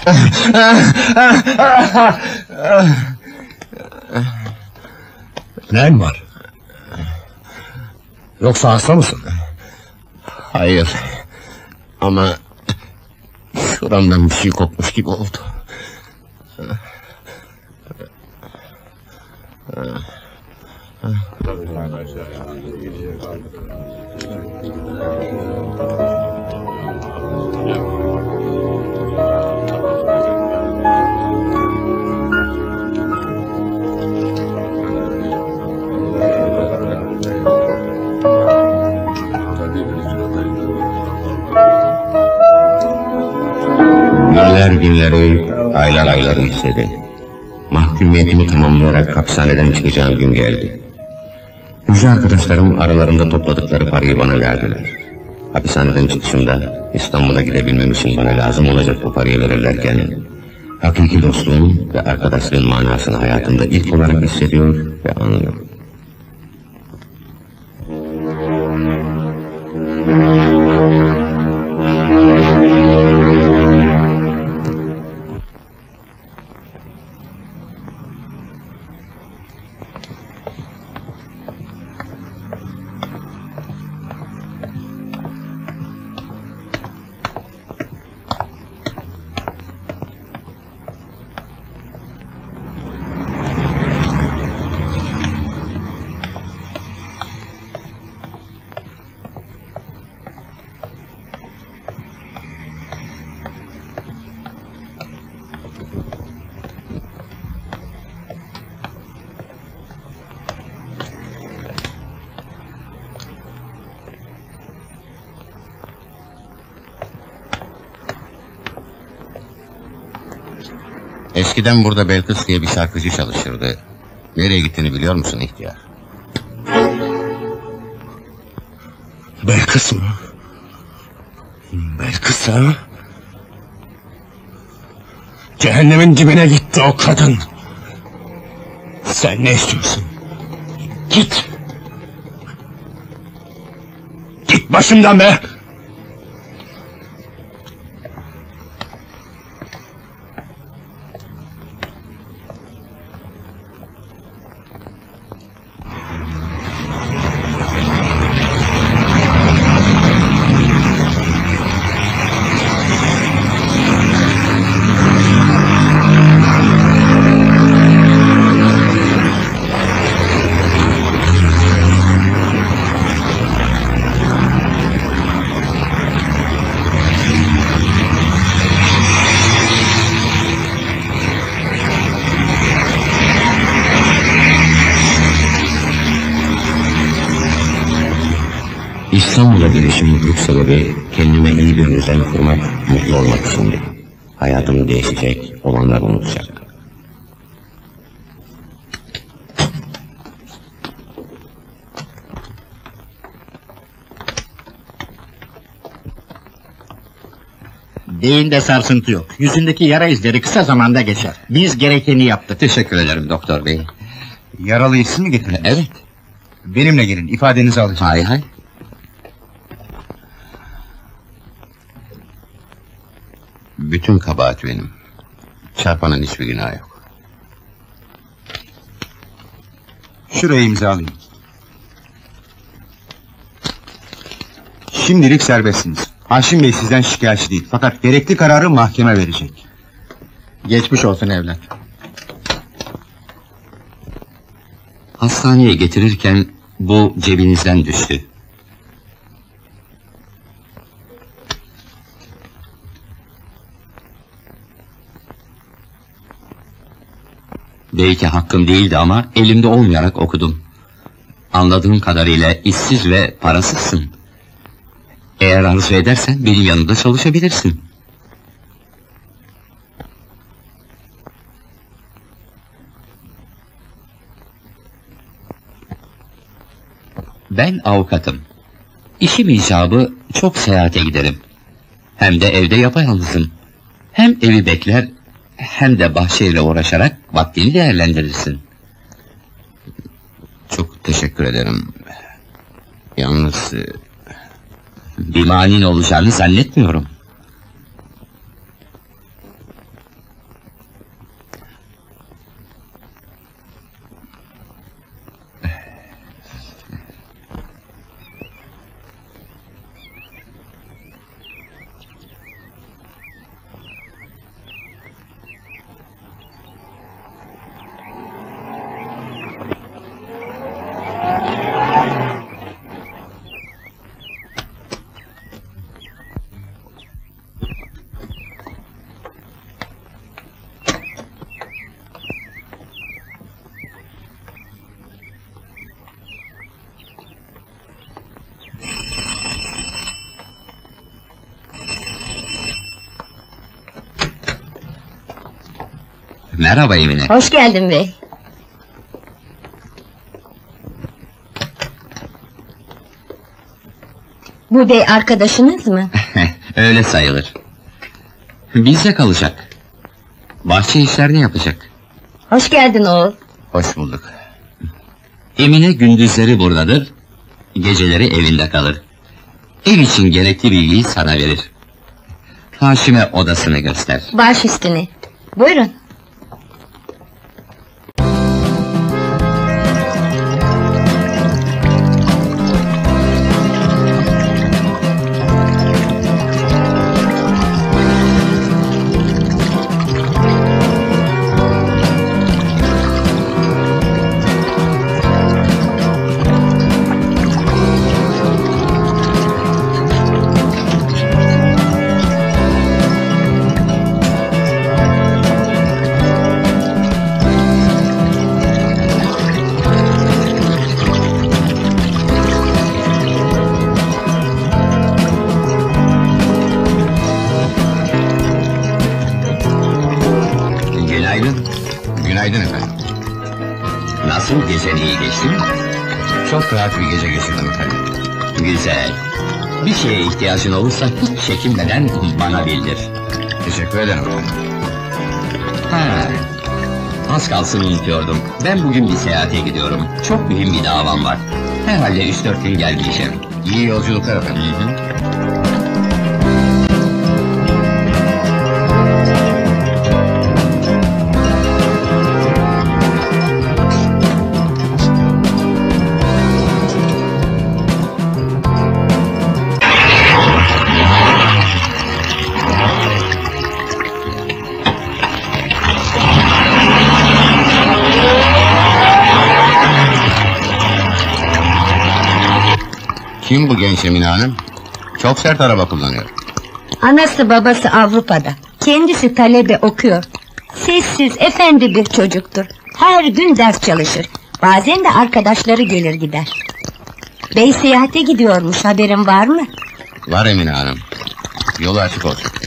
Neyin var? Yoksa hasta mısın? Hayır. Ama şuramdan bir şey kopmuş gibi oldu. Günler günleri, aylar ayları istedi. Mahkumiyetimi tamamlayarak hapishaneden çıkacağım gün geldi. Yüce arkadaşlarım aralarında topladıkları parayı bana verdiler. Hapishaneden çıkışımda İstanbul'a gidebilmem için bana lazım olacak bu parayı verirlerken hakiki dostluğun ve arkadaşlığın manasını hayatımda ilk olarak hissediyor ve anlıyorum. Eskiden burada Belkıs diye bir şarkıcı çalışırdı. Nereye gittiğini biliyor musun ihtiyar? Belkıs mı? Belkıs ha? Cehennemin dibine gitti o kadın. Sen ne istiyorsun? Git! Git başımdan be! İstanbul'a gelişimin ilk sebebi kendime iyi bir düzen kurmak, mutlu olmak içindi. Hayatım değişecek, olanları unutacak. Beyinde sarsıntı yok. Yüzündeki yara izleri kısa zamanda geçer. Biz gerekeni yaptık. Teşekkür ederim doktor bey. Yaralıyı siz mi getirdiniz? Evet. Benimle gelin, ifadenizi alacağım. Hay hay. Bütün kabahat benim. Çarpanın hiçbir günahı yok. Şuraya imzalayın. Şimdilik serbestsiniz. Haşim Bey sizden şikayetçi değil. Fakat gerekli kararı mahkeme verecek. Geçmiş olsun evlat. Hastaneye getirirken bu cebinizden düştü. Belki hakkım değildi ama elimde olmayarak okudum. Anladığım kadarıyla işsiz ve parasızsın. Eğer arzu edersen benim yanımda çalışabilirsin. Ben avukatım. İşim icabı çok seyahate giderim. Hem de evde yapayalnızım. Hem evi bekler, hem de bahçeyle uğraşarak vaktini değerlendirirsin. Çok teşekkür ederim. Yalnız bir manin olacağını zannetmiyorum. Merhaba Emine. Hoş geldin bey. Bu bey arkadaşınız mı? Öyle sayılır. Bizde kalacak. Bahçe işlerini yapacak. Hoş geldin oğul. Hoş bulduk. Emine gündüzleri buradadır, geceleri evinde kalır. Ev için gerekli bilgiyi sana verir. Haşim'e odasını göster. Baş üstüne. Buyurun. Günaydın. Günaydın efendim. Nasıl, gecen iyi geçti mi? Çok rahat bir gece geçirdim efendim. Güzel. Bir şeye ihtiyacın olursa hiç çekinmeden bana bildir. Teşekkür ederim efendim. Ha, az kalsın unutuyordum. Ben bugün bir seyahate gidiyorum. Çok mühim bir davam var. Herhalde 3-4 gün gelmeyeceğim. İyi yolculuklar efendim. Hı hı. Kim bu genç Emine Hanım? Çok sert araba kullanıyor. Anası babası Avrupa'da. Kendisi talebe okuyor. Sessiz, efendi bir çocuktur. Her gün ders çalışır. Bazen de arkadaşları gelir gider. Bey seyahate gidiyormuş, haberin var mı? Var Emine Hanım. Yolu açık olsun.